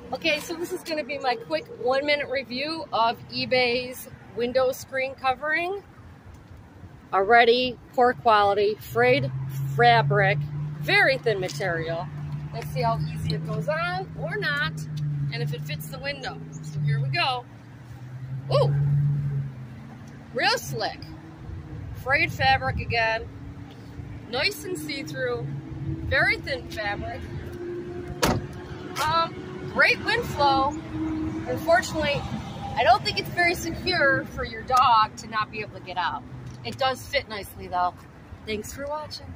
Okay, so this is going to be my quick 1-minute review of eBay's window screen covering. Already poor quality, frayed fabric, very thin material. Let's see how easy it goes on or not, and if it fits the window. So here we go. Ooh, real slick. Frayed fabric again, nice and see-through, very thin fabric. Great wind flow. Unfortunately, I don't think it's very secure for your dog to not be able to get out. It does fit nicely though. Thanks for watching.